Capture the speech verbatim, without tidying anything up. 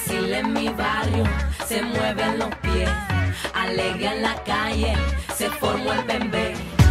Brasil en mi barrio, se mueven los pies. Alegre en la calle, se formó el bembé.